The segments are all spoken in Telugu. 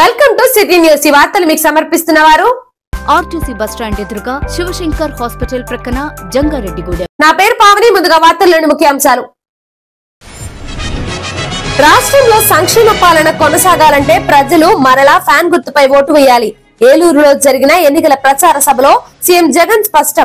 Welcome to city news. ఈ వార్తలు మీకు సమర్పిస్తున్నవారు ఆర్టీసీ బస్ స్టాండ్ ఎదురుగా శివశంకర్ హాస్పిటల్ ప్రక్కన జంగారెడ్డిగూడెం. నా పేరు పావని. ముందుగా వార్తల్లోని ముఖ్యాంశాలు. రాష్ట్రంలో సంక్షేమ పాలన కొనసాగాలంటే ప్రజలు మరలా ఫ్యాన్ గుర్తుపై ఓటు వేయాలి. ఏలూరులో జరిగిన ఎన్నికల ప్రచార సభలో సీఎం జగన్ స్పష్టం.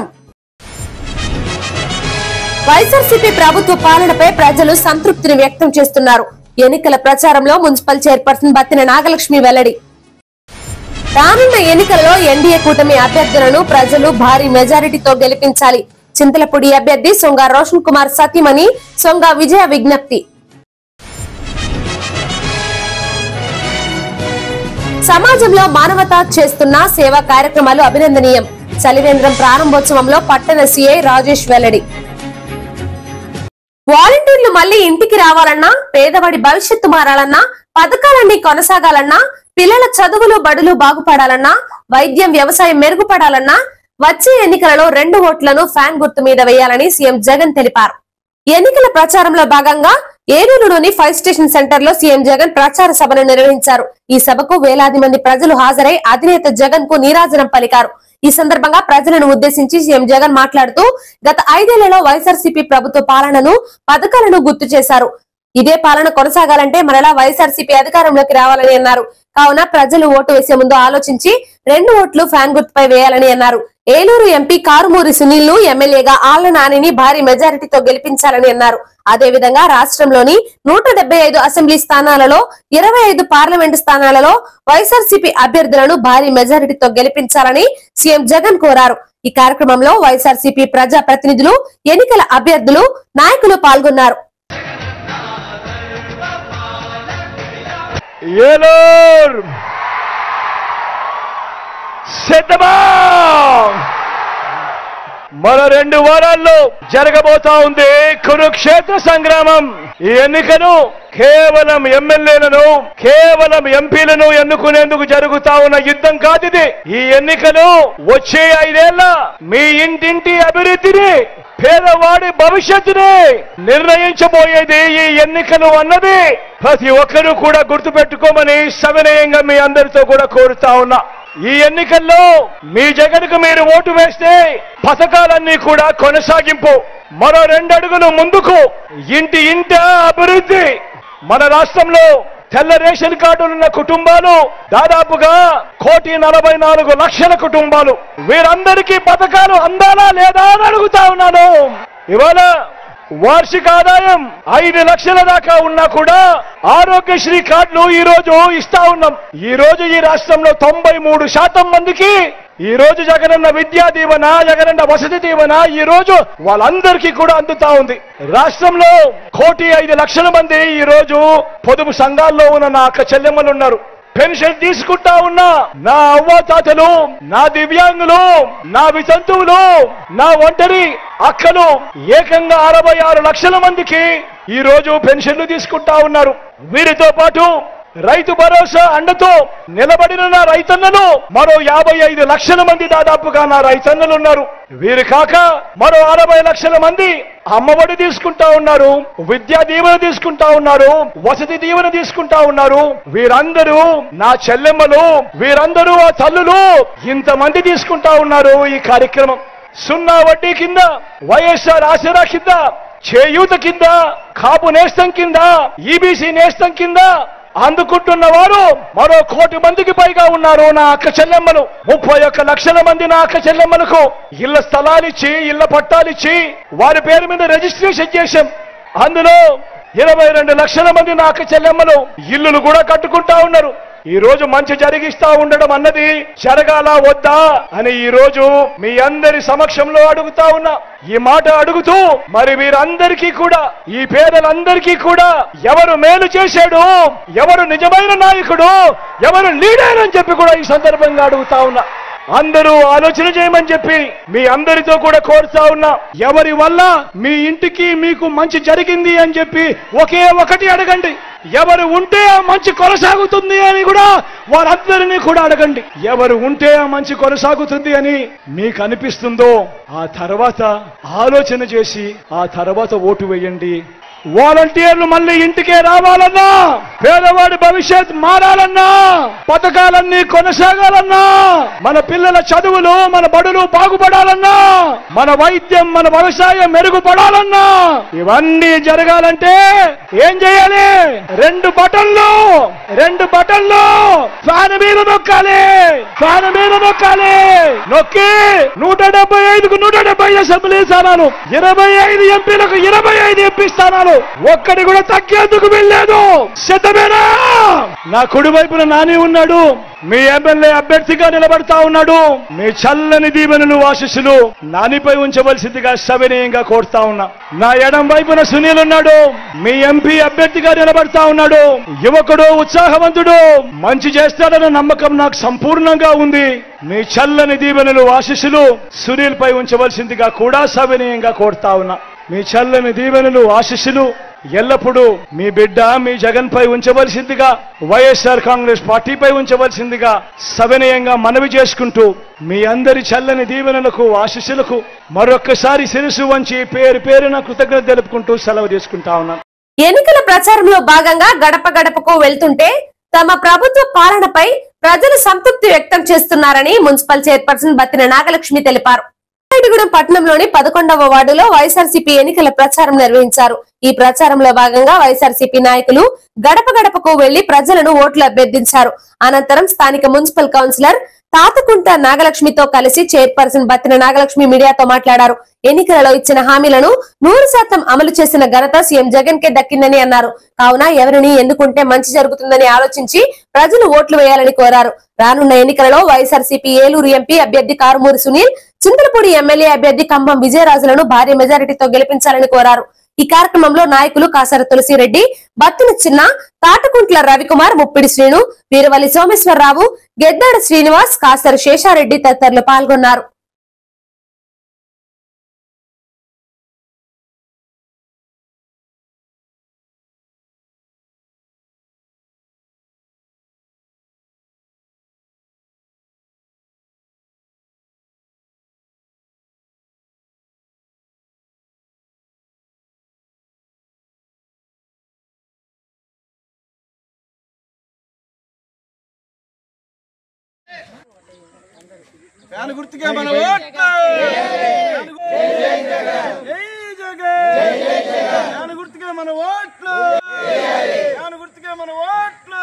వైఎస్ఆర్సీపీ ప్రభుత్వ పాలనపై ప్రజలు సంతృప్తిని వ్యక్తం చేస్తున్నారు. ఎన్నికల ప్రచారంలో మున్సిపల్ చైర్పర్సన్ బత్తిన నాగలక్ష్మి వెల్లడి. రానున్న ఎన్నికల్లో ఎన్డీఏ కూటమి అభ్యర్థులను ప్రజలు భారీ మెజారిటీతో గెలిపించాలి. చింతలపూడి అభ్యర్థి సొంగ రోషన్ కుమార్ సతీమణి సొంగ విజయ విజ్ఞప్తి. సమాజంలో మానవత చేస్తున్న సేవా కార్యక్రమాలు అభినందనీయం. చలివేంద్రం ప్రారంభోత్సవంలో పట్టణ సీఐ రాజేష్ వెల్లడి. వాలంటీర్లు మళ్లీ ఇంటికి రావాలన్నా, పేదవాడి భవిష్యత్తు మారాలన్నా, పథకాలన్నీ కొనసాగాలన్నా, పిల్లల చదువులు బడులు బాగుపడాలన్నా, వైద్యం వ్యవసాయం మెరుగుపడాలన్నా వచ్చే ఎన్నికలలో 2 ఓట్లను ఫ్యాన్ గుర్తు మీద వేయాలని సీఎం జగన్ తెలిపారు. ఎన్నికల ప్రచారంలో భాగంగా ఏలూరులోని 5 స్టేషన్ సెంటర్ లో సీఎం జగన్ ప్రచార సభను నిర్వహించారు. ఈ సభకు వేలాది మంది ప్రజలు హాజరై అధినేత జగన్ కు నీరాజనం పలికారు. ఈ సందర్భంగా ప్రజలను ఉద్దేశించి సీఎం జగన్ మాట్లాడుతూ గత 5 ఏళ్లలో వైఎస్ఆర్సీపీ ప్రభుత్వ పాలనను, పథకాలను గుర్తు చేశారు. ఇదే పాలన కొనసాగాలంటే మరలా వైఎస్ఆర్సీపీ అధికారంలోకి రావాలని అన్నారు. కావున ప్రజలు ఓటు వేసే ముందు ఆలోచించి 2 ఓట్లు ఫ్యాన్ గుర్తుపై వేయాలని అన్నారు. ఏలూరు ఎంపీ కారుమూరి సునీల్ ను ఎమ్మెల్యేగా ఆళ్ల నానిని భారీ మెజారిటీతో గెలిపించాలని అన్నారు. అదేవిధంగా రాష్ట్రంలోని 175 అసెంబ్లీ స్థానాలలో 25 పార్లమెంటు స్థానాలలో వైఎస్ఆర్సీపీ అభ్యర్థులను భారీ మెజారిటీతో గెలిపించాలని సీఎం జగన్ కోరారు. ఈ కార్యక్రమంలో వైఎస్ఆర్సీపీ ప్రజా ప్రతినిధులు, ఎన్నికల అభ్యర్థులు, నాయకులు పాల్గొన్నారు. ఏలూరు సిద్ధమా? మరో 2 వారాల్లో జరగబోతా ఉంది కురుక్షేత్ర సంగ్రామం. ఈ ఎన్నికను కేవలం ఎమ్మెల్యేలను, కేవలం ఎంపీలను ఎన్నుకునేందుకు జరుగుతా ఉన్న యుద్ధం కాదిది. ఈ ఎన్నికలు వచ్చే 5 ఏళ్ల మీ ఇంటింటి అభివృద్ధిని, పేదవాడి భవిష్యత్తుని నిర్ణయించబోయేది ఈ ఎన్నికలు అన్నది ప్రతి ఒక్కరూ కూడా గుర్తుపెట్టుకోమని సవినయంగా మీ అందరితో కూడా కోరుతా ఉన్నా. ఈ ఎన్నికల్లో మీ జగన్కు మీరు ఓటు వేస్తే పథకాలన్నీ కూడా కొనసాగింపు. మరో 2 అడుగులు ముందుకు. ఇంట అభివృద్ధి. మన రాష్ట్రంలో తెల్ల రేషన్ కార్డులున్న కుటుంబాలు దాదాపుగా 1,44,00,000 కుటుంబాలు. వీరందరికీ పథకాలు అందాలా లేదా అని అడుగుతా ఉన్నాను. ఇవాళ వార్షిక ఆదాయం 5 లక్షల దాకా ఉన్నా కూడా ఆరోగ్యశ్రీ కార్డులు ఈ రోజు ఇస్తా ఉన్నాం. ఈ రోజు ఈ రాష్ట్రంలో 93% మందికి ఈ రోజు జగనన్న విద్యా దీవెన, జగనన్న వసతి దీవెన ఈ రోజు వాళ్ళందరికీ కూడా అందుతా ఉంది. రాష్ట్రంలో 1,05,00,000 మంది ఈ రోజు పొదుపు సంఘాల్లో ఉన్న నా అక్క చెల్లెమ్మలు ఉన్నారు. పెన్షన్ తీసుకుంటా ఉన్నా నా అవ్వాతాతలు, నా దివ్యాంగులు, నా వితంతువులు, నా ఒంటరి అక్కలు ఏకంగా 66 లక్షల మందికి ఈ రోజు పెన్షన్లు తీసుకుంటా ఉన్నారు. వీరితో పాటు రైతు భరోసా అండతో నిలబడిన నా రైతన్నలు మరో 55 లక్షల మంది దాదాపుగా నా రైతన్నలు ఉన్నారు. వీరు కాక మరో 60 లక్షల మంది అమ్మఒడి తీసుకుంటా ఉన్నారు, విద్యా దీవెన తీసుకుంటా ఉన్నారు, వసతి దీవెన తీసుకుంటా ఉన్నారు. వీరందరూ నా చెల్లెమ్మలు, వీరందరూ ఆ తల్లులు, ఇంతమంది తీసుకుంటా ఉన్నారు. ఈ కార్యక్రమం 0 వడ్డీ కింద, వైఎస్ఆర్ ఆసరా కింద, చేయూత కింద, కాపు నేస్తం కింద, ఈబీసీ నేస్తం కింద అందుకుంటున్న వారు మరో 1 కోటి మందికి పైగా ఉన్నారు. నా అక్క చెల్లెమ్మలు 31 లక్షల మంది నా అక్క చెల్లెమ్మలకు ఇళ్ల స్థలాలిచ్చి, ఇళ్ల పట్టాలిచ్చి వారి పేరు మీద రిజిస్ట్రేషన్ చేశాం. అందులో 22 లక్షల మంది నా అక్క చెల్లెమ్మలు ఇల్లులు కూడా కట్టుకుంటా ఉన్నారు. ఈ రోజు మంచి జరిగిస్తా ఉండడం అన్నది జరగాల వద్దా అని ఈ రోజు మీ అందరి సమక్షంలో అడుగుతా ఉన్నా. ఈ మాట అడుగుతూ మరి వీరందరికీ కూడా, ఈ పేదలందరికీ కూడా ఎవరు మేలు చేశాడు, ఎవరు నిజమైన నాయకుడు, ఎవరు లీడర్ అని చెప్పి కూడా ఈ సందర్భంగా అడుగుతా ఉన్నా. అందరూ ఆలోచన చేయమని చెప్పి మీ అందరితో కూడా కోరుతా ఉన్నా. ఎవరి వల్ల మీ ఇంటికి మీకు మంచి జరిగింది అని చెప్పి ఒకే ఒకటి అడగండి. ఎవరు ఉంటే ఆ మంచి కొనసాగుతుంది అని కూడా వారందరినీ కూడా అడగండి. ఎవరు ఉంటే ఆ మంచి కొనసాగుతుంది అని మీకు అనిపిస్తుందో ఆ తర్వాత ఆలోచన చేసి ఆ తర్వాత ఓటు వేయండి. వాలంటీర్లు మళ్ళీ ఇంటికే రావాలన్నా, పేదవాడి భవిష్యత్ మారాలన్నా, పథకాలన్నీ కొనసాగాలన్నా, మన పిల్లల చదువులు మన బడులు బాగుపడాలన్నా, మన వైద్యం మన వ్యవసాయం మెరుగుపడాలన్నా, ఇవన్నీ జరగాలంటే ఏం చేయాలి? రెండు బటన్లు ఫ్యాన్ మీద నొక్కాలి. నొక్కి 175కు 175 అసెంబ్లీ స్థానాలు, 25 ఎంపీలకు 25 ఎంపీ స్థానాలు, ఒక్కడి కూడా తగ్గేందుకు వెళ్ళలేదు. సిద్ధమేనా? నా కుడి వైపున నాని ఉన్నాడు, మీ ఎమ్మెల్యే అభ్యర్థిగా నిలబడతా ఉన్నాడు. మీ చల్లని దీవెనలు ఆశీస్సులు నానిపై ఉంచవలసిందిగా సవినయంగా కోరుతా ఉన్నా. నా ఎడం వైపున సునీల్ ఉన్నాడు, మీ ఎంపీ అభ్యర్థిగా నిలబడతా ఉన్నాడు. యువకుడు, ఉత్సాహవంతుడు, మంచి చేస్తాడన్న నమ్మకం నాకు సంపూర్ణంగా ఉంది. మీ చల్లని దీవెనలు ఆశీస్సులు సునీల్ పై ఉంచవలసిందిగా కూడా సవినయంగా కోరుతా ఉన్నా. మీ చల్లని దీవెనలు ఆశీస్సులు ఎల్లప్పుడూ మీ బిడ్డ మీ జగన్ పై ఉంచవలసిందిగా, వైఎస్ఆర్ కాంగ్రెస్ పార్టీపై ఉంచవలసిందిగా సవినయంగా మనవి చేసుకుంటూ, మీ అందరి చల్లని దీవెనలకు ఆశీస్సులకు మరొక్కసారి శిరసు వంచి పేరు పేరున కృతజ్ఞత తెలుపుకుంటూ సెలవు తీసుకుంటా ఉన్నాను. ఎన్నికల ప్రచారంలో భాగంగా గడప గడపకు వెళ్తుంటే తమ ప్రభుత్వ పాలనపై ప్రజలు సంతృప్తి వ్యక్తం చేస్తున్నారని మున్సిపల్ చైర్పర్సన్ బత్తిన నాగలక్ష్మి తెలిపారు. గూడెం పట్టణంలోని 11వ వార్డులో వైఎస్ఆర్సీపీ ఎన్నికల ప్రచారం నిర్వహించారు. ఈ ప్రచారంలో భాగంగా వైఎస్ఆర్సీపీ నాయకులు గడప గడపకు వెళ్లి ప్రజలను ఓట్లు అభ్యర్థించారు. అనంతరం స్థానిక మున్సిపల్ కౌన్సిలర్ తాతకుంట నాగలక్ష్మితో కలిసి చైర్పర్సన్ బత్తిన నాగలక్ష్మి మీడియాతో మాట్లాడారు. ఎన్నికలలో ఇచ్చిన హామీలను 100% అమలు చేసిన ఘనత సీఎం జగన్ కే దక్కిందని అన్నారు. కావున ఎవరిని ఎన్నుకుంటే మంచి జరుగుతుందని ఆలోచించి ప్రజలు ఓట్లు వేయాలని కోరారు. రానున్న ఎన్నికలలో వైఎస్ఆర్సీపీ ఏలూరు ఎంపీ అభ్యర్థి కారుమూరి సునీల్, చింతలపూడి ఎమ్మెల్యే అభ్యర్థి కంభం విజయరాజులను భారీ మెజారిటీతో గెలిపించాలని కోరారు. ఈ కార్యక్రమంలో నాయకులు కాసర తులసిరెడ్డి, బత్తున చిన్న, తాటకుంట్ల రవికుమార్, ముప్పిడి శ్రీను, వీరవల్లి సోమేశ్వరరావు, గెద్దాడ శ్రీనివాస్, కాసర శేషారెడ్డి తదితరులు పాల్గొన్నారు. ఫ్యాన్ గుర్తుకే మన ఓట్లు, ఫ్యాన్ గుర్తుకే మన ఓట్లు, ఫ్యాన్ గుర్తుకే మన ఓట్లు.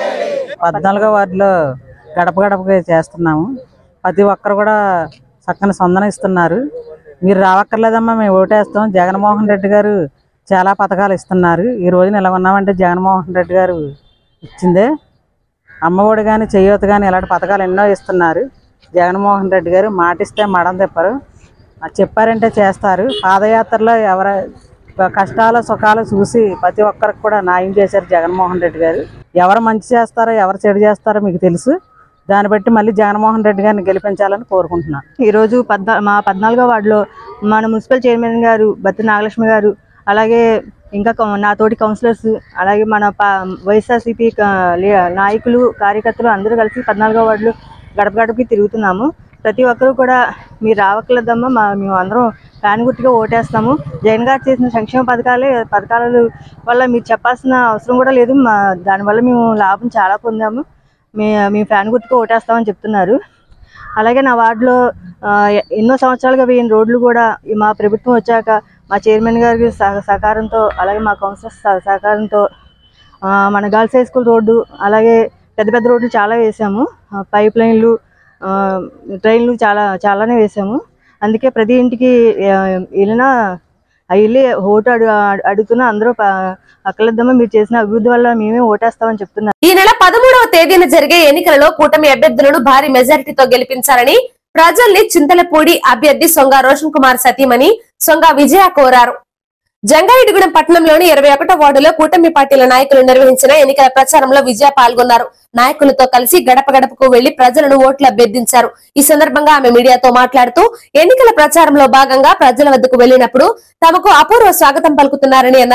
14వ వార్డులో గడప గడపగా చేస్తున్నాము. ప్రతి ఒక్కరు కూడా చక్కని స్పందన ఇస్తున్నారు. మీరు రావక్కర్లేదమ్మా, మేము ఓటేస్తాం. జగన్మోహన్ రెడ్డి గారు చాలా పథకాలు ఇస్తున్నారు. ఈ రోజున ఇలా ఉన్నామంటే జగన్మోహన్ రెడ్డి గారు ఇచ్చిందే. అమ్మఒడి కానీ చేయూత కానీ ఇలాంటి పథకాలు ఎన్నో ఇస్తున్నారు. జగన్మోహన్ రెడ్డి గారు మాటిస్తే మడం తిప్పరు, చెప్పారంటే చేస్తారు. పాదయాత్రలో ఎవరి కష్టాలు సుఖాలు చూసి ప్రతి ఒక్కరికి కూడా న్యాయం చేశారు జగన్మోహన్ రెడ్డి గారు. ఎవరు మంచి చేస్తారో ఎవరు చెడు చేస్తారో మీకు తెలుసు. దాన్ని బట్టి మళ్ళీ జగన్మోహన్ రెడ్డి గారిని గెలిపించాలని కోరుకుంటున్నాను. ఈరోజు మా 14వ వార్డులో మన మున్సిపల్ చైర్మన్ గారు బత్తిన నాగలక్ష్మి గారు, అలాగే ఇంకా నాతోటి కౌన్సిలర్స్, అలాగే మన వైఎస్ఆర్సీపీ నాయకులు కార్యకర్తలు అందరూ కలిసి 14వ వార్డులో గడప గడపకి తిరుగుతున్నాము. ప్రతి ఒక్కరూ కూడా మీరు రావట్లేదమ్మా, మేము అందరం ఫ్యాన్ గుర్తుగా ఓటేస్తాము. జగన్ గారు చేసిన సంక్షేమ పథకాల వల్ల మీరు చెప్పాల్సిన అవసరం కూడా లేదు. దానివల్ల మేము లాభం చాలా పొందాము. మేము ఫ్యాన్ గుర్తుగా ఓటేస్తామని చెప్తున్నారు. అలాగే నా వార్డులో ఎన్నో సంవత్సరాలుగా వేయిన రోడ్లు కూడా మా ప్రభుత్వం వచ్చాక మా చైర్మన్ గారి సహకారంతో, అలాగే మా కౌన్సిలర్స్ సహకారంతో మన గర్ల్స్ హై స్కూల్ రోడ్డు, అలాగే పెద్ద పెద్ద రోడ్లు చాలా వేసాము. పైప్ లైన్లు, ట్రైన్లు చాలానే వేసాము. అందుకే ప్రతి ఇంటికి వెళ్ళినా వెళ్ళి ఓటు అడుగుతున్నా అందరూ అక్కలేద్దామా, మీరు చేసిన అభివృద్ధి వల్ల మేమే ఓటేస్తామని చెప్తున్నారు. ఈ నెల 13వ తేదీన జరిగే ఎన్నికలలో కూటమి అభ్యర్థులను భారీ మెజారిటీతో గెలిపించాలని ప్రజల్ని చింతలపూడి అభ్యర్థి సొంగ రోషన్ కుమార్ సతీమణి సొంగ విజయ కోరారు. జంగారెడ్డిగూడెం పట్టణంలోని 21వ వార్డులో కూటమి పార్టీల నాయకులు నిర్వహించిన ఎన్నికల ప్రచారంలో విజయ పాల్గొన్నారు. నాయకులతో కలిసి గడప గడపకు వెళ్లి ప్రజలను ఓట్లు అభ్యర్థించారు. ఈ సందర్భంగా ఆమె మీడియాతో మాట్లాడుతూ ఎన్నికల ప్రచారంలో భాగంగా ప్రజల వద్దకు వెళ్లినప్పుడు తమకు అపూర్వ స్వాగతం పలుకుతున్నారని అన్నారు.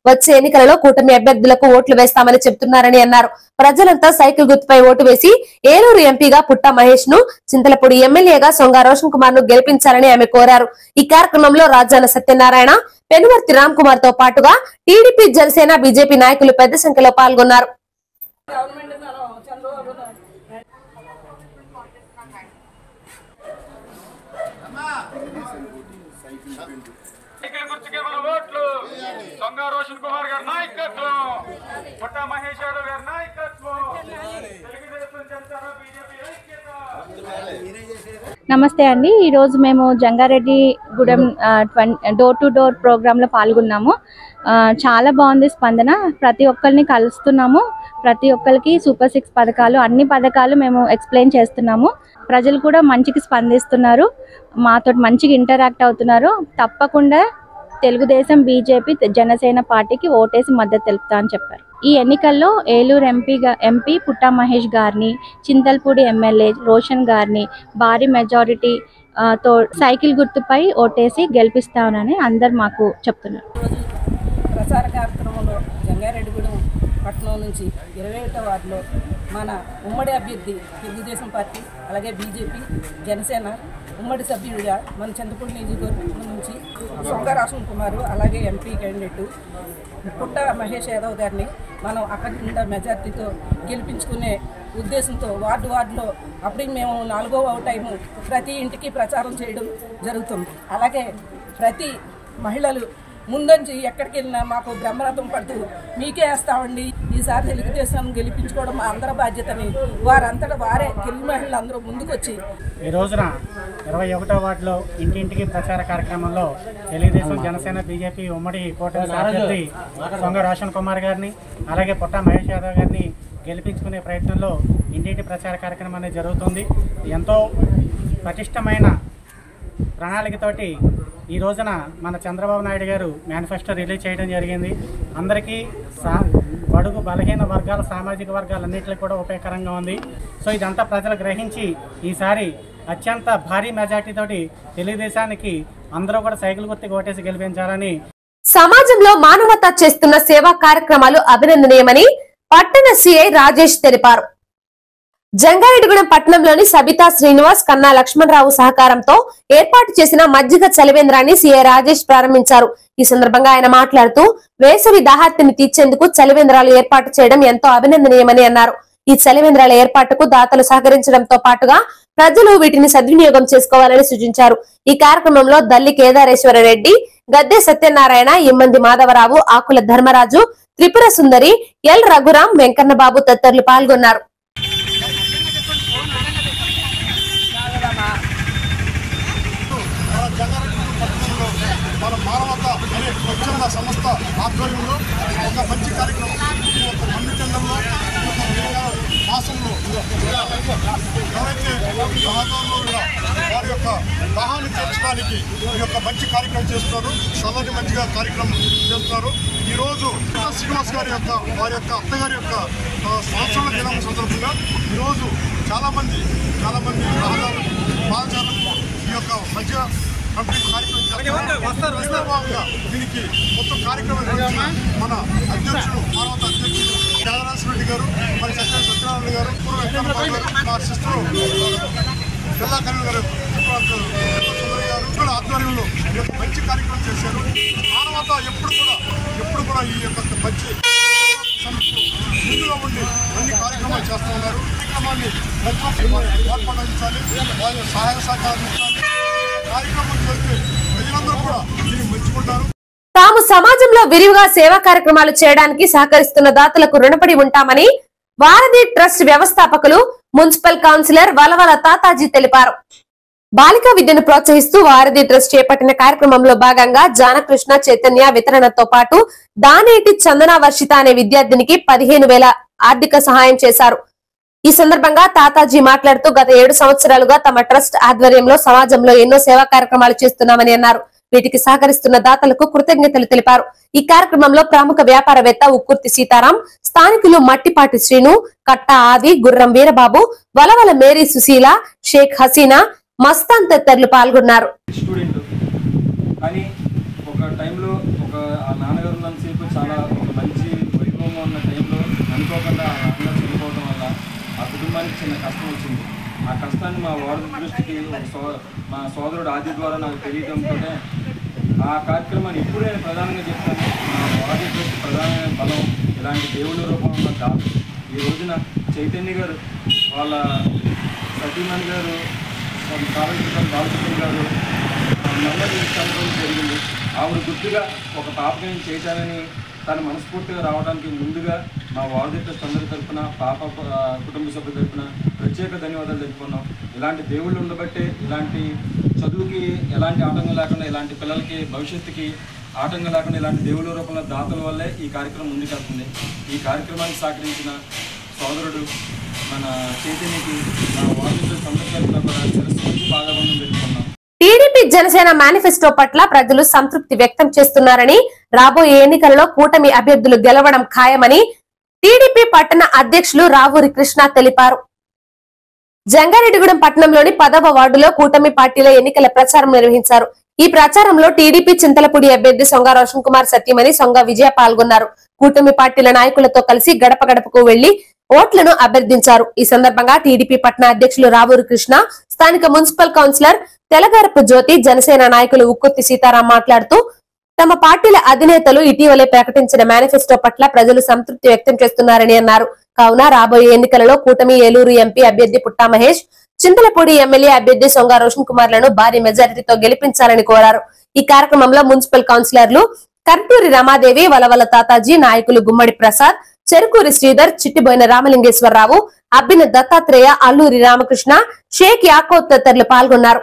వచ్చే ఎన్నికలలో కూటమి అభ్యర్థులకు ఓట్లు వేస్తామని చెబుతున్నారని అన్నారు. ప్రజలంతా సైకిల్ గుర్తుపై ఓటు వేసి ఏలూరు ఎంపీగా పుట్టా మహేష్ ను, చింతలపూడి ఎమ్మెల్యేగా సొంగ రోషన్ కుమార్ ను గెలిపించాలని ఆమె కోరారు. ఈ కార్యక్రమంలో రాజాన సత్యనారాయణ, పెనువర్తి రామ్ కుమార్ తో పాటుగా టీడీపీ, జనసేన, బీజేపీ నాయకులు పెద్ద సంఖ్యలో పాల్గొన్నారు. రోషన్ కుమార్ గారి నాయకత్వం, పుట్టా మహేష్ యాదవ్ గారి నాయకత్వం, నమస్తే అండి. ఈరోజు మేము జంగారెడ్డిగూడెం డోర్ టు డోర్ ప్రోగ్రాంలో పాల్గొన్నాము. చాలా బాగుంది స్పందన. ప్రతి ఒక్కరిని కలుస్తున్నాము. ప్రతి ఒక్కరికి సూపర్ 6 పథకాలు, అన్ని పథకాలు మేము ఎక్స్ప్లెయిన్ చేస్తున్నాము. ప్రజలు కూడా మంచిగా స్పందిస్తున్నారు, మాతో మంచిగా ఇంటరాక్ట్ అవుతున్నారు. తప్పకుండా తెలుగుదేశం, బీజేపీ, జనసేన పార్టీకి ఓటేసి మద్దతు తెలుపుతా అని చెప్పారు. ఈ ఎన్నికల్లో ఏలూరు ఎంపీ పుట్టా మహేష్ గారిని, చింతల్పూడి ఎమ్మెల్యే రోషన్ గారిని భారీ మెజారిటీ తో సైకిల్ గుర్తుపై ఓటేసి గెలిపిస్తామని అందరు మాకు చెప్తున్నారు. ప్రచార కార్యక్రమంలో జంగారెడ్డిగూడెం పట్టణం నుంచి 21వ వార్డులో మన ఉమ్మడి అభ్యర్థి తెలుగుదేశం పార్టీ, అలాగే బీజేపీ, జనసేన ఉమ్మడి సభ్యుడిగా మన చింతపూడి నియోజకవర్గం నుంచి సొంగ రోషన్ కుమార్, అలాగే ఎంపీ క్యాండిడేట్ పుట్టా మహేష్ యాదవ్ గారిని మనం అఖండ మెజార్టీతో గెలిపించుకునే ఉద్దేశంతో వార్డులో అప్పటికి మేము 4వ టైము ప్రతి ఇంటికి ప్రచారం చేయడం జరుగుతుంది. అలాగే ప్రతి మహిళలు ముందంచి ఎక్కడికి వెళ్ళినా మాకు బ్రహ్మరథం పడుతూ మీకే వేస్తామండి, ఈసారి తెలుగుదేశం గెలిపించుకోవడం మా అందరి బాధ్యతని వారంతటా వారే తెలుగు మహిళలు అందరూ ముందుకొచ్చి ఈ రోజున 21వ వార్డులో ఇంటింటికి ప్రచార కార్యక్రమంలో తెలుగుదేశం, జనసేన, బీజేపీ ఉమ్మడి కూటమి అభ్యర్థి సొంగ రోషన్ కుమార్ గారిని, అలాగే పుట్టా మహేష్ యాదవ్ గారిని గెలిపించుకునే ప్రయత్నంలో ఇంటింటి ప్రచార కార్యక్రమం అనేది జరుగుతుంది. ఎంతో పటిష్టమైన ప్రణాళికతోటి ఈ రోజున మన చంద్రబాబు నాయుడు గారు మేనిఫెస్టో రిలీజ్ చేయడం జరిగింది. అందరికీ బడుగు బలహీన వర్గాల, సామాజిక వర్గాలన్నింటికి కూడా ఉపయోగకరంగా ఉంది. సో ఇదంతా ప్రజలు గ్రహించి ఈసారి అత్యంత భారీ మెజార్టీతోటి తెలుగుదేశానికి అందరూ కూడా సైకిల్ గుర్తుకు ఓటేసి గెలిపించాలని. సమాజంలో మానవత చేస్తున్న సేవా కార్యక్రమాలు అభినందనీయమని పట్టణ సిఐ రాజేష్ తెలిపారు. జంగారెడ్డిగూడెం పట్టణంలోని సబితా శ్రీనివాస్, కన్నా లక్ష్మణరావు సహకారంతో ఏర్పాటు చేసిన మజ్జిగ చలివేంద్రాన్ని సిఐ రాజేష్ ప్రారంభించారు. ఈ సందర్భంగా ఆయన మాట్లాడుతూ వేసవి దాహార్తిని తీర్చేందుకు చలివేంద్రాలు ఏర్పాటు చేయడం ఎంతో అభినందనీయమని అన్నారు. ఈ చలివేంద్రాల ఏర్పాటుకు దాతలు సహకరించడంతో పాటుగా ప్రజలు వీటిని సద్వినియోగం చేసుకోవాలని సూచించారు. ఈ కార్యక్రమంలో దల్లి కేదారేశ్వర రెడ్డి, గద్దె సత్యనారాయణ, ఇమ్మంది మాధవరావు, ఆకుల ధర్మరాజు, త్రిపుర సుందరి, ఎల్ రఘురాం, వెంకన్నబాబు తదితరులు పాల్గొన్నారు. మన మానవత అనే స్వచ్ఛంద సంస్థ ఆధ్వర్యంలో ఒక మంచి కార్యక్రమం ఈ యొక్క మన్నిచందంలో మాసంలో ఎవరైతే సహకారంలో వారి యొక్క దాహాన్ని తీర్చడానికి ఈ యొక్క మంచి కార్యక్రమం చేస్తున్నారు. చల్లటి మంచిగా కార్యక్రమం చేస్తున్నారు. ఈరోజు శ్రీనివాస్ గారి యొక్క వారి యొక్క అత్తగారి యొక్క సంవత్సరాల దినం సందర్భంగా ఈరోజు చాలామంది పాదచారులు ఈ యొక్క మధ్య దీనికి మొత్తం కార్యక్రమం మన అధ్యక్షుడు, మానవత అధ్యక్షుడు కేదారేశ్వర రెడ్డి గారు, మరి సత్యనారాయణ గారు, పూర్వ వెంకటబాబు గారు, మా సిస్టరు జిల్లా కన్వీనర్ సుందరి గారు ఆధ్వర్యంలో ఈ యొక్క మంచి కార్యక్రమం చేశారు. మానవత ఎప్పుడు కూడా ఈ యొక్క మంచి ముందుగా ఉండి అన్ని కార్యక్రమాలు చేస్తూ ఉన్నారు. కార్యక్రమాన్ని ఏర్పడించాలి, వారి సహాయ సహకారాలు ఇచ్చాలి. కార్యక్రమం చేస్తే ప్రజలందరూ కూడా దీన్ని మెచ్చుకుంటారు. తాము సమాజంలో విరివిగా సేవా కార్యక్రమాలు చేయడానికి సహకరిస్తున్న దాతలకు రుణపడి ఉంటామని వారధి ట్రస్ట్ వ్యవస్థాపకులు, మున్సిపల్ కౌన్సిలర్ వలవల తాతాజీ తెలిపారు. బాలికా విద్యను ప్రోత్సహిస్తూ వారధి ట్రస్ట్ చేపట్టిన కార్యక్రమంలో భాగంగా జానకృష్ణ చైతన్య వితరణతో పాటు దానేటి చందన వర్షిత అనే విద్యార్థినికి 15,000 ఆర్థిక సహాయం చేశారు. ఈ సందర్భంగా తాతాజీ మాట్లాడుతూ గత 7 సంవత్సరాలుగా తమ ట్రస్ట్ ఆధ్వర్యంలో సమాజంలో ఎన్నో సేవా కార్యక్రమాలు చేస్తున్నామని అన్నారు. వీటికి సహకరిస్తున్న దాతలకు కృతజ్ఞతలు తెలిపారు. ఈ కార్యక్రమంలో ప్రముఖ వ్యాపారవేత్త ఉక్కుర్తి సీతారాం, స్థానికులు మట్టిపాటి శ్రీను, కట్ట ఆది, గుర్రం వీరబాబు, వలవల మేరీ సుశీల, షేక్ హసీనా, మస్తాన్ తదితరులు పాల్గొన్నారు. కానీ ఒక టైంలో ఒక నాన్నగారు నన్ను సేపు చాలా ఒక మంచి వైభవంగా ఉన్న టైంలో అనుకోకుండా ఆ నాన్నగారు చనిపోవడం వల్ల ఆ కుటుంబానికి చిన్న కష్టం వచ్చింది. ఆ కష్టాన్ని మా వార్డు దృష్టికి మా సోదరుడు ఆది ద్వారా నాకు తెలియడంతో ఆ కార్యక్రమాన్ని ఇప్పుడు నేను ప్రధానంగా చెప్తాను. మా వార్డు దృష్టి ప్రధానమైన బలం ఇలాంటి దేవుళ్ళ రూపంలో కాదు. ఈ రోజున చైతన్య గారు వాళ్ళ సతీమణి గారు బాలకృష్ణ గారు నెమ్మది చదవడం జరిగింది. ఆవిడ గుర్తుగా ఒక పాప నేను చేశానని తను మనస్ఫూర్తిగా రావడానికి ముందుగా మా వార్డు ట్రస్ట్ అందరి తరఫున పాప కుటుంబ సభ్యుల తరఫున ప్రత్యేక ధన్యవాదాలు తెలుపుకున్నాం. ఇలాంటి దేవుళ్ళు ఉండబట్టే ఇలాంటి చదువుకి ఎలాంటి ఆటంకం లేకుండా, ఇలాంటి పిల్లలకి భవిష్యత్తుకి ఆటంకం లేకుండా ఇలాంటి దేవుళ్ళ రూపంలో దాతల వల్లే ఈ కార్యక్రమం ముందుకెళ్తుంది. ఈ కార్యక్రమానికి సహకరించిన సోదరుడు మన చైతన్యకి మా వార్డు ట్రస్ట్ అందరి తరఫున కూడా శిరస్సు పాదాబంధం తెలుపుకున్నాం. టీడీపీ జనసేన మేనిఫెస్టో పట్ల ప్రజలు సంతృప్తి వ్యక్తం చేస్తున్నారని, రాబోయే ఎన్నికల్లో కూటమి అభ్యర్థులు గెలవడం ఖాయమని టీడీపీ పట్టణ అధ్యక్షులు రావూరి కృష్ణ తెలిపారు. జంగారెడ్డిగూడెం పట్టణంలోని 10వ వార్డులో కూటమి పార్టీల ఎన్నికల ప్రచారం నిర్వహించారు. ఈ ప్రచారంలో టీడీపీ చింతలపూడి అభ్యర్థి సొంగ రోషన్ కుమార్ సత్యమణి, సొంగ విజయ పాల్గొన్నారు. కూటమి పార్టీల నాయకులతో కలిసి గడప గడపకు వెళ్లి ఓట్లను అభ్యర్థించారు. ఈ సందర్భంగా టీడీపీ పట్టణ అధ్యక్షులు రావూరి కృష్ణ, స్థానిక మున్సిపల్ కౌన్సిలర్ తెలగారపు జ్యోతి, జనసేన నాయకులు ఉక్కుత్తి సీతారాం మాట్లాడుతూ తమ పార్టీల అధినేతలు ఇటీవలే ప్రకటించిన మేనిఫెస్టో పట్ల ప్రజలు సంతృప్తి వ్యక్తం చేస్తున్నారని అన్నారు. కావున రాబోయే ఎన్నికలలో కూటమి ఏలూరు ఎంపీ అభ్యర్థి పుట్టా మహేష్, చింతలపూడి ఎమ్మెల్యే అభ్యర్థి సొంగ రోషన్ కుమార్ లను భారీ మెజారిటీతో గెలిపించాలని కోరారు. ఈ కార్యక్రమంలో మున్సిపల్ కౌన్సిలర్లు కర్టూరి రమాదేవి, వలవల తాతాజీ, నాయకులు గుమ్మడి ప్రసాద్, చెరుకూరి శ్రీధర్, చిట్టిబోయిన రామలింగేశ్వరరావు, అబ్బిన దత్తాత్రేయ, అల్లూరి రామకృష్ణ, షేక్ యాకోబ్ తదితరులు పాల్గొన్నారు.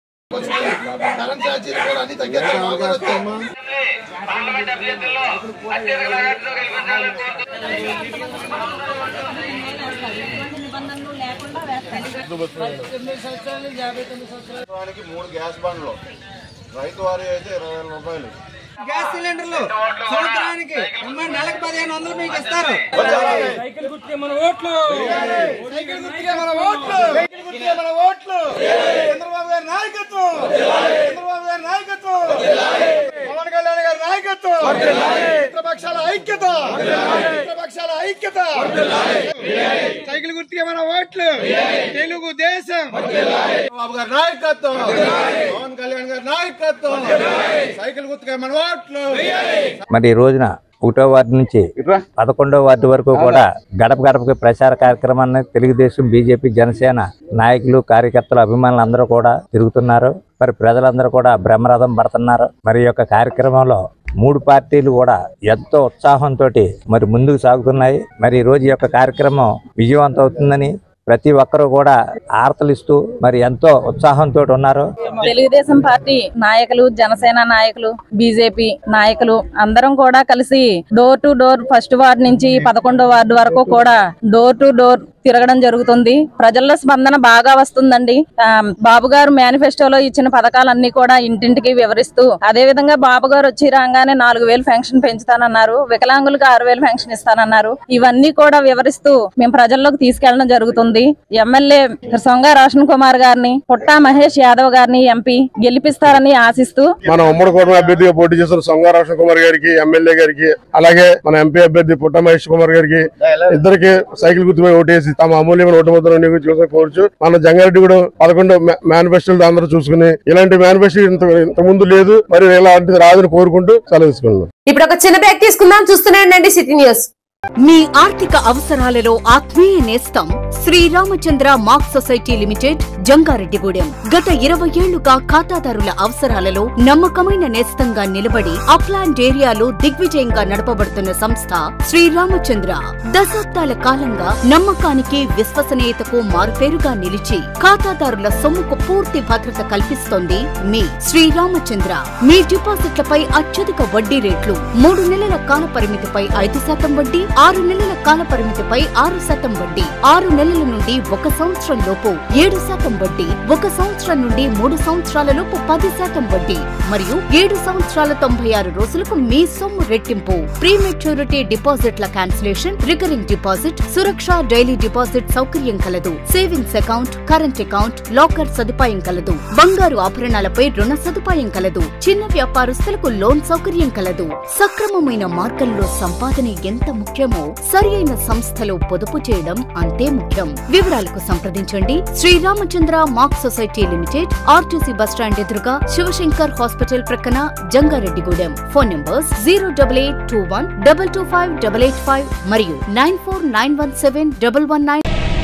రైతు వారి అయితే 20,000 రూపాయలు గ్యాస్ సిలిండర్లు సంవత్సరానికి నెలకు 1,500 మీకు ఇస్తారు. సైకిల్ గుర్తుకే మన ఓట్లు, సైకిల్ గుర్తుకే మన ఓట్లు, సైకిల్ గుర్తుకే మన ఓట్లు. చంద్రబాబు గారి నాయకత్వం, చంద్రబాబు గారి నాయకత్వం, పవన్ కళ్యాణ్ గారి నాయకత్వం, మిత్రపక్షాల ఐక్యత, మిత్రపక్షాల ఐక్యత. సైకిల్ గుర్తుకే మన ఓట్లు, తెలుగు దేశం. చంద్రబాబు గారి నాయకత్వం, పవన్ కళ్యాణ్ గారి నాయకత్వం, సైకిల్ గుర్తుకే మన ఓట్లు. మరి ఈ రోజున 1వ వార్డు నుంచి 11వ వార్డు వరకు కూడా గడప గడపకి ప్రచార కార్యక్రమాన్ని తెలుగుదేశం, బీజేపీ, జనసేన నాయకులు, కార్యకర్తలు, అభిమానులు అందరూ కూడా తిరుగుతున్నారు. మరి ప్రజలందరూ కూడా బ్రహ్మరథం పడుతున్నారు. మరి ఈ యొక్క కార్యక్రమంలో 3 పార్టీలు కూడా ఎంతో ఉత్సాహంతో మరి ముందుకు సాగుతున్నాయి. మరి ఈ రోజు ఈ యొక్క కార్యక్రమం విజయవంతం అవుతుందని ప్రతి ఒక్కరూ కూడా ఆర్తలిస్తూ మరి ఎంతో ఉత్సాహంతో ఉన్నారు. తెలుగుదేశం పార్టీ నాయకులు, జనసేన నాయకులు, బీజేపీ నాయకులు అందరం కూడా కలిసి door to door first ward నుంచి 11వ వార్డు వరకు కూడా డోర్ టు డోర్ తిరగడం జరుగుతుంది. ప్రజల్లో స్పందన బాగా వస్తుందండి. బాబు గారు మేనిఫెస్టోలో ఇచ్చిన పథకాలన్నీ కూడా ఇంటింటికి వివరిస్తూ, అదే విధంగా బాబు గారు వచ్చి రాగానే 4,000 పెన్షన్ పెంచుతానన్నారు, వికలాంగులకు 6,000 పెన్షన్ ఇస్తానన్నారు. ఇవన్నీ కూడా వివరిస్తూ మేము ప్రజల్లోకి తీసుకెళ్లడం జరుగుతుంది. ఎమ్మెల్యే సొంగ రోషన్ కుమార్ గారిని, పుట్టా మహేష్ యాదవ్ గారిని ఎంపీ గెలిపిస్తారని ఆశిస్తూ మన ఉమ్మడి కూటమి అభ్యర్థిగా పోటీ చేస్తున్న సొంగ రోషన్ కుమార్ గారికి, ఎమ్మెల్యే గారికి, అలాగే మన ఎంపీ అభ్యర్థి పుట్టా మహేష్ కుమార్ గారికి ఇద్దరికి సైకిల్ గుర్తుపై ఓటేసి తమ అమూల్యమైన ఓటు ముద్రను కోరుచు మన జంగారెడ్డిగూడెం 11 మేనిఫెస్టోలు అందరూ చూసుకుని ఇలాంటి మేనిఫెస్టో ఇంత ముందు లేదు, మరి ఇలాంటిది రాదని కోరుకుంటూ సెలవు తీసుకున్నాం. ఇప్పుడు ఒక చిన్న బ్రేక్ తీసుకుందాం. చూస్తున్నాండి సిటీ న్యూస్. మీ ఆర్థిక అవసరాలలో ఆత్మీయ నేస్తం Sriramachandra mark society limited, Jangareddygudem. గత 20 ఏళ్లుగా ఖాతాదారుల అవసరాలలో నమ్మకమైన నేస్తంగా నిలబడి అప్లాండ్ ఏరియాలో దిగ్విజయంగా నడపబడుతున్న సంస్థ శ్రీరామచంద్ర. దశాబ్దాల కాలంగా నమ్మకానికి, విశ్వసనీయతకు మారుపేరుగా నిలిచి ఖాతాదారుల సొమ్ముకు పూర్తి భద్రత కల్పిస్తోంది మీ శ్రీరామచంద్ర. మీ డిపాజిట్లపై అత్యధిక వడ్డీ రేట్లు, 3 నెలల కాల పరిమితిపై 5% వడ్డీ, 6 నెలల కాల పరిమితిపై 6% వడ్డీ, 6 నెలల నుండి 1 సంవత్సరం లోపు 7% వడ్డీ, 1 సంవత్సరం నుండి 3 సంవత్సరాల లోపు 10% వడ్డీ మరియు 7 సంవత్సరాల 96 రోజులకు మీ సొమ్ము రెట్టింపు. ప్రీ మెచ్యూరిటీ డిపాజిట్ల cancellation, recurring deposit, Suraksha daily deposit సౌకర్యం కలదు. Savings account, current account, locker సదుపాయం కలదు. బంగారు ఆభరణాలపై రుణ సదుపాయం కలదు. చిన్న వ్యాపారస్తులకు లోన్ సౌకర్యం కలదు. సక్రమమైన మార్గంలో సంపాదన ఎంత ముఖ్యమో సరియైన సంస్థలో పొదుపు చేయడం అంతే ముఖ్యం. వివరాలకు సంప్రదించండి. Sriramachandra mark society limited, RTC bus stand ఎదురుగా, శివశంకర్ హాస్పిటల్ ప్రక్కన, జంగారెడ్డిగూడెం. ఫోన్ నంబర్స్ 08821225885 మరియు 94917119.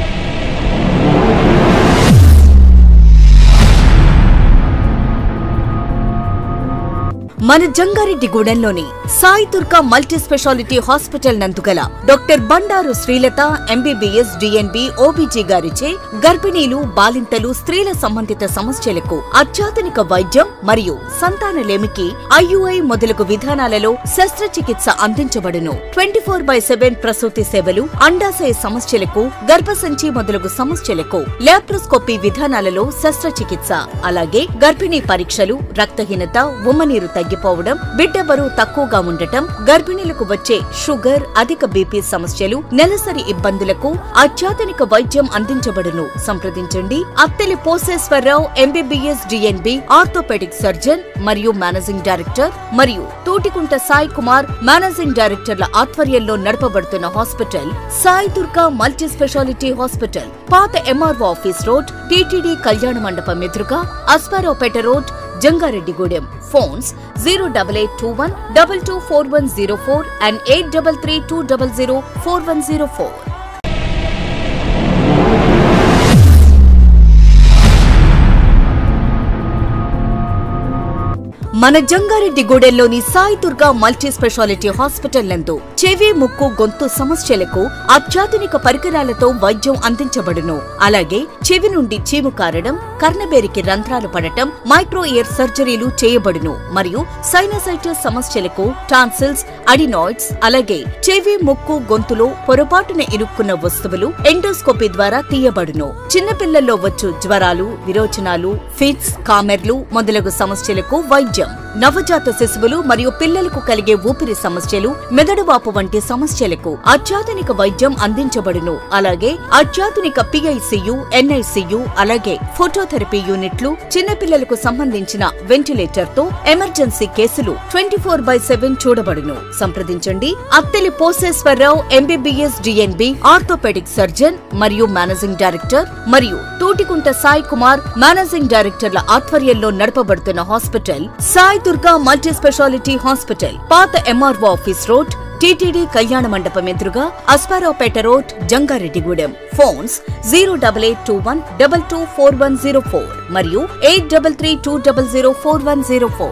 మన జంగారెడ్డిగూడెంలోని Sai Durga multi speciality hospital నందుగల doctor Bandaru Srilatha MBBS DNB OBG గారిచే గర్భిణీలు, బాలింతలు, స్త్రీల సంబంధిత సమస్యలకు అత్యాధునిక వైద్యం మరియు సంతానలేమికి ఐయుఐ మొదలగు విధానాలలో శస్త్రచికిత్స అందించబడును. 24/7 ప్రసూతి సేవలు, అండాశయ సమస్యలకు, గర్భసంచి మొదలగు సమస్యలకు లాప్రోస్కోపీ విధానాలలో శస్త్రచికిత్స, అలాగే గర్భిణీ పరీక్షలు, రక్తహీనత, ఉమ్మనీరు తగ్గిపోవడం, బిడ్డ బరువు తక్కువగా ఉండటం, గర్భిణీలకు వచ్చే షుగర్, అధిక బీపీ సమస్యలు, నెలసరి ఇబ్బందులకు అత్యాధునిక వైద్యం అందించబడును. సంప్రదించండి. Atteli Poseswararao MBBS DNB orthopedic surgeon మరియు మేనేజింగ్ డైరెక్టర్ మరియు తోటికుంట సాయి కుమార్ మేనేజింగ్ డైరెక్టర్ల ఆధ్వర్యంలో నడపబడుతున్న hospital Sai Durga multi speciality hospital, పాత MRO office road, TTD Kalyana Mandapam ఎదురుగా, Aspararaopeta road, Jangareddygudem. Phones 08821224104 and 8332004104. మన జంగారెడ్డిగూడెంలోని Sai Durga multi speciality hospital నందు చెవి, ముక్కు, గొంతు సమస్యలకు అత్యాధునిక పరికరాలతో వైద్యం అందించబడును. అలాగే చెవి నుండి చీము కారడం, కర్ణబేరికి రంధ్రాలు పడటం, మైక్రో ఇయర్ సర్జరీలు చేయబడును. మరియు సైనసైటిస్ సమస్యలకు టాన్సిల్స్, అడినాయిడ్స్, అలాగే చెవి, ముక్కు, గొంతులో పొరపాటున ఇరుక్కున్న వస్తువులు ఎండోస్కోపీ ద్వారా తీయబడును. చిన్నపిల్లల్లో వచ్చు జ్వరాలు, విరోచనాలు, ఫిట్స్, కామెర్లు మొదలగు సమస్యలకు వైద్యం. నవజాత శిశువులు మరియు పిల్లలకు కలిగే ఊపిరి సమస్యలు, మెదడువాపు వంటి సమస్యలకు అత్యాధునిక వైద్యం అందించబడును. అలాగే అత్యాధునిక పిఐసియు, ఎన్ఐసియు, అలాగే ఫోటోథెరపీ యూనిట్లు, చిన్నపిల్లలకు సంబంధించిన వెంటిలేటర్ తో ఎమర్జెన్సీ కేసులు 24/7 చూడబడును. సంప్రదించండి. Atteli Poseswararao MBBS DNB orthopedic surgeon మరియు మేనేజింగ్ డైరెక్టర్ మరియు తోటికుంట సాయి కుమార్ మేనేజింగ్ డైరెక్టర్ల ఆధ్వర్యంలో నడపబడుతున్న hospital Sai Durga multi speciality hospital, పాత MRO office road, TTD Kalyana Mandapam ఎదురుగా, అస్పారావుపేట రోడ్, జంగారెడ్డిగూడెం. ఫోన్స్ 08821224104 మరియు 8332004104.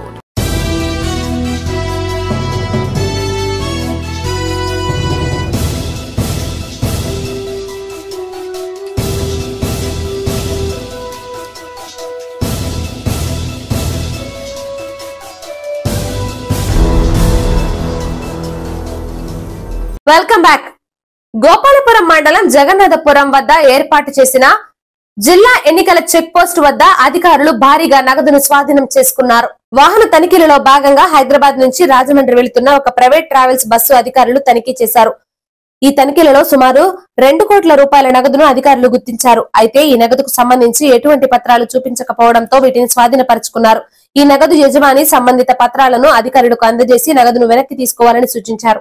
Welcome back. గోపాలపురం మండలం జగన్నాథపురం వద్ద ఏర్పాటు చేసిన జిల్లా ఎన్నికల చెక్ పోస్ట్ వద్ద అధికారులు భారీగా నగదును స్వాధీనం చేసుకున్నారు. వాహన తనిఖీలలో భాగంగా హైదరాబాద్ నుంచి రాజమండ్రి వెళుతున్న ఒక ప్రైవేట్ ట్రావెల్స్ బస్సు అధికారులు తనిఖీ చేశారు. ఈ తనిఖీలలో సుమారు 2 కోట్ల రూపాయల నగదును అధికారులు గుర్తించారు. అయితే ఈ నగదుకు సంబంధించి ఎటువంటి పత్రాలు చూపించకపోవడంతో వీటిని స్వాధీనపరుచుకున్నారు. ఈ నగదు యజమాని సంబంధిత పత్రాలను అధికారులకు అందజేసి నగదును వెనక్కి తీసుకోవాలని సూచించారు.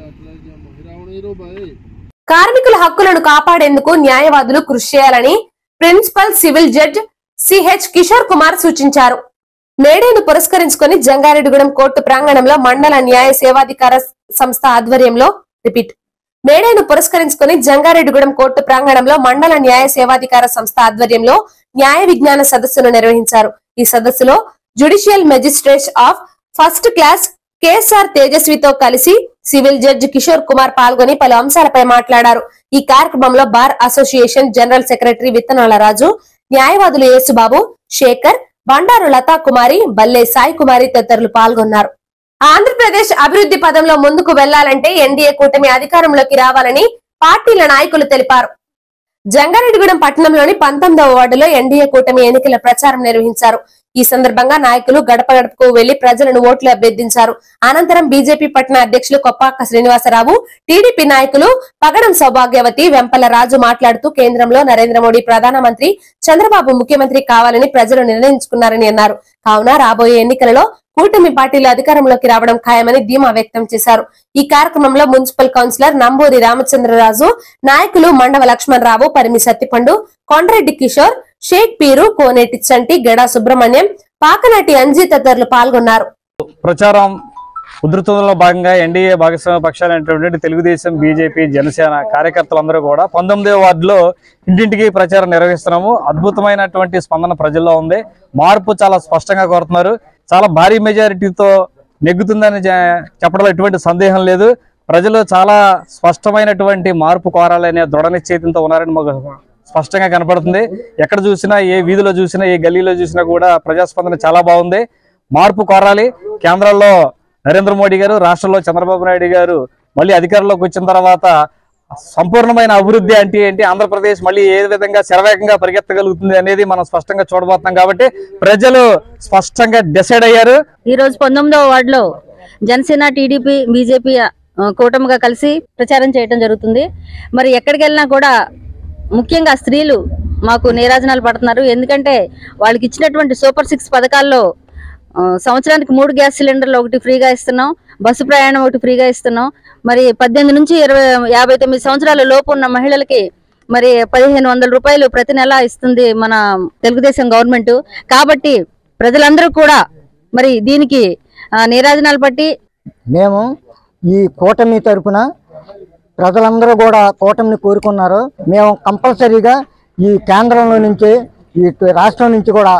కార్మికుల హక్కులను కాపాడేందుకు న్యాయవాదులు కృషి చేయాలని principal civil judge CH Kishore Kumar సూచించారు. మేడేను పురస్కరించుకుని జంగారెడ్డిగూడెం కోర్టు ప్రాంగణంలో మండల న్యాయ సేవాధికార సంస్థ ఆధ్వర్యంలో మేడేను పురస్కరించుకుని జంగారెడ్డిగూడెం కోర్టు ప్రాంగణంలో మండల న్యాయ సేవాధికార సంస్థ ఆధ్వర్యంలో న్యాయ విజ్ఞాన సదస్సును నిర్వహించారు. ఈ సదస్సులో judicial magistrate of first class KSR తేజస్వితో కలిసి సివిల్ జడ్జి కిషోర్ కుమార్ పాల్గొని పలు అంశాలపై మాట్లాడారు. ఈ కార్యక్రమంలో బార్ అసోసియేషన్ జనరల్ సెక్రటరీ విత్తనాల రాజు, న్యాయవాదులు యేసుబాబు, శేఖర్, బండారు లతా కుమారి, బల్లే సాయి కుమారి తదితరులు పాల్గొన్నారు. ఆంధ్రప్రదేశ్ అభివృద్ధి పదంలో ముందుకు వెళ్లాలంటే ఎన్డీఏ కూటమి అధికారంలోకి రావాలని పార్టీల నాయకులు తెలిపారు. జంగారెడ్డిగూడెం పట్టణంలోని 19వ వార్డులో ఎన్డీఏ కూటమి ఎన్నికల ప్రచారం నిర్వహించారు. ఈ సందర్భంగా నాయకులు గడప గడపకు వెళ్లి ప్రజలను ఓట్లు అభ్యర్థించారు. అనంతరం బీజేపీ పట్టణ అధ్యక్షులు కొప్పాక శ్రీనివాసరావు, టీడీపీ నాయకులు పగడం సౌభాగ్యవతి, వెంపల రాజు మాట్లాడుతూ కేంద్రంలో నరేంద్ర మోడీ ప్రధానమంత్రి, చంద్రబాబు ముఖ్యమంత్రి కావాలని ప్రజలు నిర్ణయించుకున్నారని అన్నారు. కావున రాబోయే ఎన్నికలలో కూటమి పార్టీలు అధికారంలోకి రావడం ఖాయమని ధీమా వ్యక్తం చేశారు. ఈ కార్యక్రమంలో మున్సిపల్ కౌన్సిలర్ నంబూరి రామచంద్రరాజు, నాయకులు మండవ లక్ష్మణరావు, పరిమి సత్తిపండు, కొండరెడ్డి కిషోర్, షేక్ పీరు, కోనేటి చంటి, గడా సుబ్రహ్మణ్యం, పాకనాటి అంజీ తదితరులు పాల్గొన్నారు. ప్రచారం ఉధృతంలో భాగంగా ఎన్డీఏ భాగస్వామ్య పక్షాలైనటువంటి తెలుగుదేశం, బీజేపీ, జనసేన కార్యకర్తలందరూ కూడా 19వ వార్డులో ఇంటింటికి ప్రచారం నిర్వహిస్తున్నాము. అద్భుతమైనటువంటి స్పందన ప్రజల్లో ఉంది. మార్పు చాలా స్పష్టంగా కోరుతున్నారు. చాలా భారీ మెజారిటీతో నెగ్గుతుందని చెప్పడంలో ఎటువంటి సందేహం లేదు. ప్రజలు చాలా స్పష్టమైనటువంటి మార్పు కోరాలనే దృఢ నిశ్చయితంతో ఉన్నారని మాకు స్పష్టంగా కనపడుతుంది. ఎక్కడ చూసినా, ఏ వీధిలో చూసినా, ఏ గల్లీలో చూసినా కూడా ప్రజాస్పందన చాలా బాగుంది. మార్పు కోరాలి. కేంద్రంలో నరేంద్ర మోడీ గారు, రాష్ట్రంలో చంద్రబాబు నాయుడు గారు మళ్ళీ అధికారంలోకి వచ్చిన తర్వాత సంపూర్ణమైన అభివృద్ధి అంటే ఏంటి, ఆంధ్రప్రదేశ్ మళ్ళీ ఏ విధంగా శరవేగంగా పరిగెత్తగలుగుతుంది అనేది మనం స్పష్టంగా చూడబోతున్నాం. కాబట్టి ప్రజలు స్పష్టంగా డిసైడ్ అయ్యారు. ఈ రోజు 19వ వార్డులో జనసేన, టీడీపీ, బీజేపీ కూటమిగా కలిసి ప్రచారం చేయడం జరుగుతుంది. మరి ఎక్కడికి వెళ్ళినా కూడా ముఖ్యంగా స్త్రీలు మాకు నీరాజనాలు పడుతున్నారు. ఎందుకంటే వాళ్ళకి ఇచ్చినటువంటి సూపర్ 6 పథకాల్లో సంవత్సరానికి 3 గ్యాస్ సిలిండర్లు ఒకటి ఫ్రీగా ఇస్తున్నాం, బస్సు ప్రయాణం ఒకటి ఫ్రీగా ఇస్తున్నాం. మరి 18 నుంచి 59 సంవత్సరాల లోపు ఉన్న మహిళలకి మరి 1500 రూపాయలు ప్రతి నెల ఇస్తుంది మన తెలుగుదేశం గవర్నమెంట్. కాబట్టి ప్రజలందరూ కూడా మరి దీనికి నీరాజనాలు పట్టి మేము ఈ కూటమి తరపున ప్రజలందరూ కూడా కూటమిని కోరుకున్నారు. మేము కంపల్సరీగా ఈ కేంద్రంలో నుంచి, ఈ రాష్ట్రం నుంచి కూడా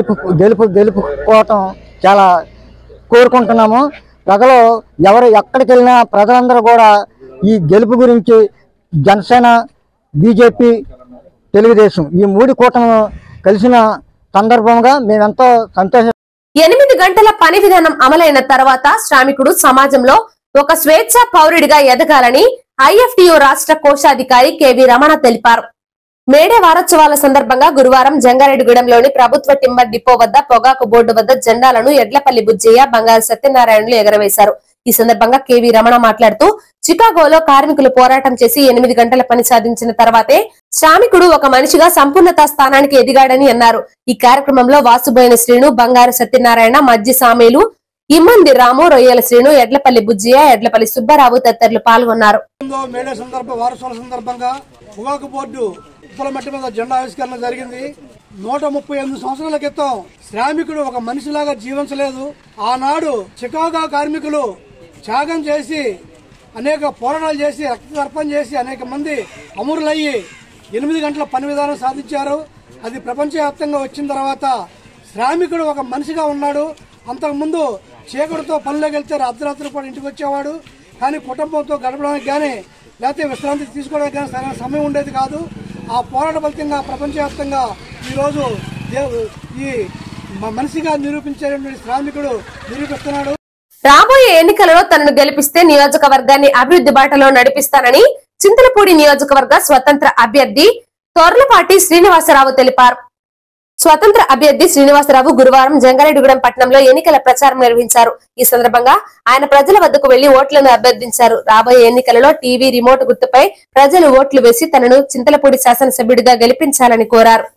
గెలుపుకోవటం చాలా కోరుకుంటున్నాము. ప్రజలు ఎవరు ఎక్కడికి వెళ్ళినా ప్రజలందరూ కూడా ఈ గెలుపు గురించి జనసేన, బీజేపీ, తెలుగుదేశం ఈ 3 కూటమి కలిసిన సందర్భంగా మేమెంతో సంతోషం. 8 గంటల పని విధానం అమలైన తర్వాత శ్రామికుడు సమాజంలో ఒక స్వేచ్ఛ పౌరుడిగా ఎదగాలని ఐఎఫ్టియు రాష్ట్ర కోశాధికారి కెవి రమణ తెలిపారు. మేడే వారోత్సవాల సందర్భంగా గురువారం జంగారెడ్డిగూడెంలోని ప్రభుత్వ టింబర్ డిపో వద్ద పొగాకు బోర్డు వద్ద జెండాలను ఎడ్లపల్లి బుజ్జయ్య, బంగారు సత్యనారాయణలు ఎగరవేశారు. ఈ సందర్భంగా కెవి రమణ మాట్లాడుతూ చికాగోలో కార్మికులు పోరాటం చేసి 8 గంటల పని సాధించిన తర్వాతే శ్రామికుడు ఒక మనిషిగా సంపూర్ణత స్థానానికి ఎదిగాడని అన్నారు. ఈ కార్యక్రమంలో వాసుబోయిన శ్రీను, బంగారు సత్యనారాయణ, మజ్జి సామేలు, ఇమ్మంది రాము, రొయ్యల శ్రీను, ఎడ్లపల్లి బుజ్జయ్య, ఎడ్లపల్లి సుబ్బారావు తదితరులు పాల్గొన్నారు. మేడే వారోత్సవాల సందర్భంగా పొగాకు బోర్డు ఉప్పల మట్టి మీద జెండా ఆవిష్కరణ జరిగింది. 138 సంవత్సరాల క్రితం శ్రామికుడు ఒక మనిషిలాగా జీవించలేదు. ఆనాడు చికాగో కార్మికులు త్యాగం చేసి, అనేక పోరాటాలు చేసి, రక్తతర్పణ చేసి, అనేక మంది అమరులయ్యి 8 గంటల పని విధానం సాధించారు. అది ప్రపంచవ్యాప్తంగా వచ్చిన తర్వాత శ్రామికుడు ఒక మనిషిగా ఉన్నాడు. అంతకుముందు చీకటితో పనిలోకి వెళ్తే అర్ధరాత్రి పూట ఇంటికి వచ్చేవాడు. కానీ కుటుంబంతో గడపడానికి కానీ, లేకపోతే విశ్రాంతి తీసుకోవడానికి కానీ సరైన సమయం ఉండేది కాదు. ఆ పోరాట ఫలితంగా ప్రపంచవ్యాప్తంగా ఈరోజు ఈ మనిషిగా నిరూపించేటువంటి శ్రామికుడు నిరూపిస్తున్నాడు. రాబోయే ఎన్నికలలో తనను గెలిపిస్తే నియోజకవర్గాన్ని అభివృద్ధి బాటలో నడిపిస్తానని చింతలపూడి నియోజకవర్గ స్వతంత్ర అభ్యర్థి తొర్లపాటి శ్రీనివాసరావు తెలిపారు. స్వతంత్ర అభ్యర్థి శ్రీనివాసరావు గురువారం జంగారెడ్డిగూడెం పట్టణంలో ఎన్నికల ప్రచారం నిర్వహించారు. ఈ సందర్భంగా ఆయన ప్రజల వద్దకు వెళ్లి ఓట్లను అభ్యర్థించారు. రాబోయే ఎన్నికలలో టీవీ రిమోట్ గుర్తుపై ప్రజలు ఓట్లు వేసి తనను చింతలపూడి శాసనసభ్యుడిగా గెలిపించాలని కోరారు.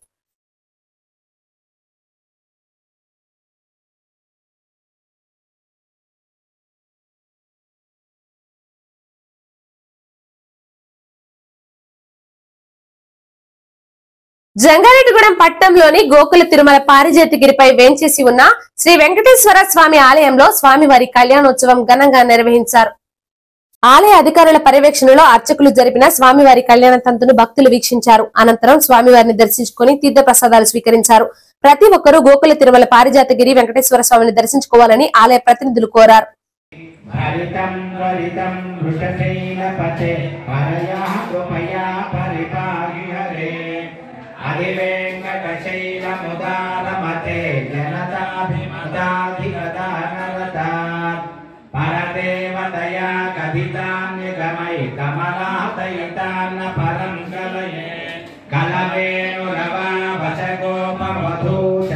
జంగారెడ్డిగూడెం పట్టణంలోని గోకుల తిరుమల పారిజాతగిరిపై వేంచేసి ఉన్న శ్రీ వెంకటేశ్వర స్వామి ఆలయంలో స్వామివారి కళ్యాణోత్సవం ఘనంగా నిర్వహించారు. ఆలయ అధికారుల పర్యవేక్షణలో అర్చకులు జరిపిన స్వామివారి కళ్యాణ తంతును భక్తులు వీక్షించారు. అనంతరం స్వామివారిని దర్శించుకుని తీర్థ ప్రసాదాలు స్వీకరించారు. ప్రతి ఒక్కరూ గోకుల తిరుమల పారిజాతగిరి వెంకటేశ్వర స్వామిని దర్శించుకోవాలని ఆలయ ప్రతినిధులు కోరారు. परदेवतया कथितान्यगमय कमलातयितान्न परं कलये कलवेणुरवा वशगोपवधू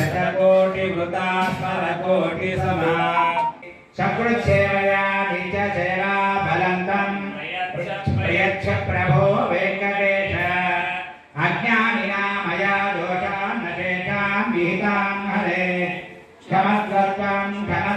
शतकोटिवृतास्परकोटिसमा सकृच्छेवया निजसेवा फलन्तं प्रयच्छ प्रभो वेङ्कटेश अज्ञानिना मया दोषान् न तेषां विहितां हरे क्षमस्वत्वं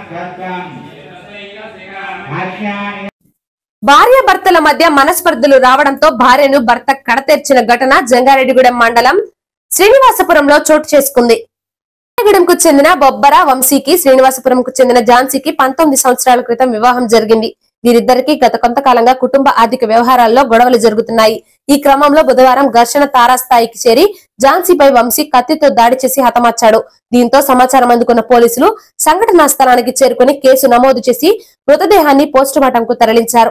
భార్యాభర్తల మధ్య మనస్పర్ధలు రావడంతో భార్యను భర్త కడతెర్చిన ఘటన జంగారెడ్డిగూడెం మండలం శ్రీనివాసపురంలో చోటు చేసుకుంది. జంగారెడ్డిగూడెంకు చెందిన బొబ్బర వంశీకి శ్రీనివాసపురంకు చెందిన ఝాన్సీకి 19 సంవత్సరాల క్రితం వివాహం జరిగింది. వీరిద్దరికీ గత కొంతకాలంగా కుటుంబ ఆర్థిక వ్యవహారాల్లో గొడవలు జరుగుతున్నాయి. ఈ క్రమంలో బుధవారం ఘర్షణ తారాస్థాయికి చేరి ఝాన్సీపై వంశీ కత్తితో దాడి చేసి హతమార్చాడు. దీంతో సమాచారం అందుకున్న పోలీసులు సంఘటనా స్థలానికి చేరుకుని కేసు నమోదు చేసి మృతదేహాన్ని పోస్టుమార్టం కు తరలించారు.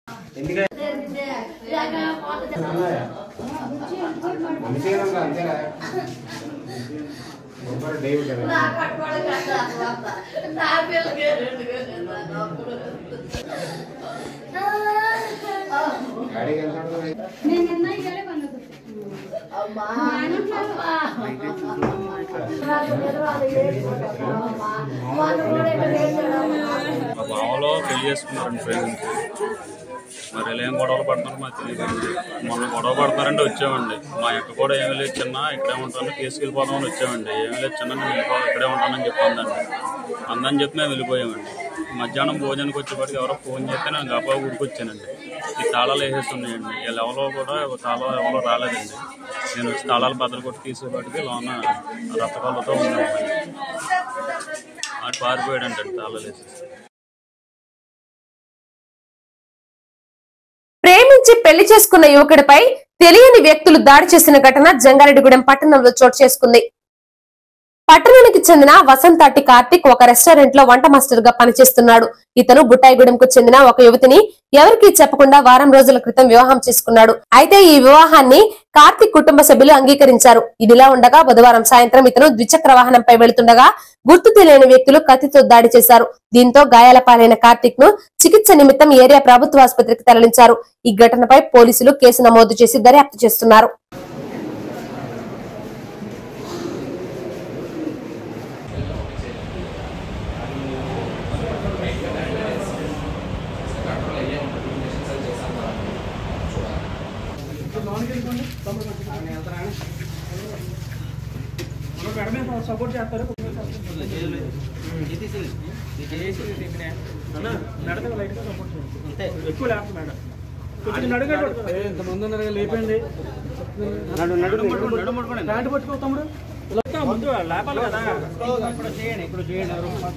మా బావలో పెళ్లి చేసుకున్నారండి ప్రేమించి. మరి ఇలా ఏం గొడవలు పడుతున్నారు మాకు తెలియదండి. మొన్న గొడవ పడతారంటే వచ్చామండి. మా యొక్క కూడా ఏమీ లేదు చిన్న ఇక్కడే ఉంటాను కేసుకి వెళ్ళిపోదామని వచ్చామండి. ఏమీ లేదు చిన్న నేను ఇక్కడే ఉంటానని చెప్పిందండి. అందని చెప్పి మేము వెళ్ళిపోయామండి. మధ్యాహ్నం భోజనానికి వచ్చేప్పటికి ఎవరో ఫోన్ చేస్తే నేను గబా ఊరికి వచ్చానండి. ఈ తాళాలు వేసేస్తున్నాయండి. వీళ్ళు ఎవరో కూడా తాళాలు ఎవరో రాలేదండి. నేను వచ్చి తాళాలు బద్దలు కొట్టి తీసేపటికి లోన రక్తకాలతో ఉన్నాను. అటు పారిపోయాడంటే తాళాలు వేసేసి. ప్రేమించి పెళ్లి చేసుకున్న యువకుడిపై తెలియని వ్యక్తులు దాడి చేసిన ఘటన జంగారెడ్డిగూడెం పట్టణంలో చోటు చేసుకుంది. పట్టణానికి చెందిన వసంతాటి కార్తిక్ ఒక రెస్టారెంట్ లో వంట మాస్టర్ గా పనిచేస్తున్నాడు. ఇతను బుట్టాయిగూడెంకు చెందిన ఒక యువతిని ఎవరికీ చెప్పకుండా వారం రోజుల క్రితం వివాహం చేసుకున్నాడు. అయితే ఈ వివాహాన్ని కార్తిక్ కుటుంబ సభ్యులు అంగీకరించారు. ఇదిలా ఉండగా బుధవారం సాయంత్రం ఇతను ద్విచక్ర వాహనంపై వెళుతుండగా గుర్తు తెలియని వ్యక్తులు కత్తితో దాడి చేశారు. దీంతో గాయాల పాలైన కార్తిక్ ను చికిత్స నిమిత్తం ఏరియా ప్రభుత్వ ఆసుపత్రికి తరలించారు. ఈ ఘటనపై పోలీసులు కేసు నమోదు చేసి దర్యాప్తు చేస్తున్నారు. సపోర్ట్ చేస్తారు ఎక్కువ లేకపోతే మేడం ఇంతమంది ఉన్నారు లేపండి ప్యాంటు పట్టుకో తమ్ముడు ముందు లేపాలి కదా. ఇప్పుడు చేయండి ఇప్పుడు చేయండి.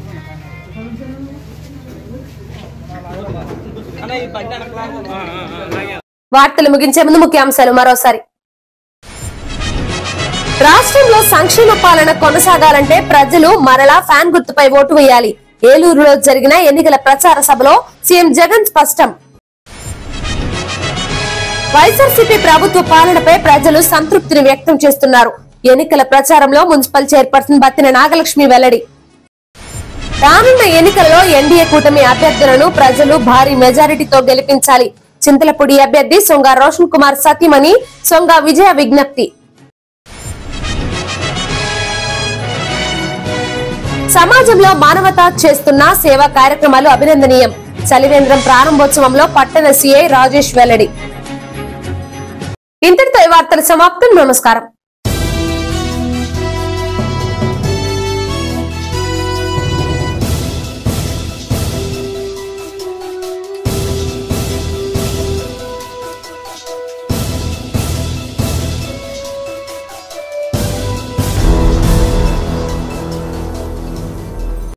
వార్తలు ముగించే ముందు ముఖ్యాంశాలు మరోసారి. రాష్ట్రంలో సంక్షేమ పాలన కొనసాగాలంటే ప్రజలు మరలా ఫ్యాన్ గుర్తుపై ఓటు వేయాలి. ఏలూరులో జరిగిన ఎన్నికల ప్రచార సభలో సీఎం జగన్ స్పష్టం. వైఎస్ఆర్సీపీ ప్రభుత్వ పాలనపై ప్రజలు సంతృప్తిని వ్యక్తం చేస్తున్నారు. ఎన్నికల ప్రచారంలో మున్సిపల్ చైర్పర్సన్ బత్తిన నాగలక్ష్మి వెల్లడి. రానున్న ఎన్నికలలో ఎన్డీఏ కూటమి అభ్యర్థులను ప్రజలు భారీ మెజారిటీతో గెలిపించాలి. చింతలపూడి అభ్యర్థి సొంగ రోషన్ కుమార్ సతీమణి సొంగ విజయ విజ్ఞప్తి. సమాజంలో మానవత చేస్తున్న సేవా కార్యక్రమాలు అభినందనీయం. చలివేంద్రం ప్రారంభోత్సవంలో పట్టణ సీఐ రాజేష్ వెల్లడి. ఇంతటితో ఈ వార్తలు సమాప్తం. నమస్కారం.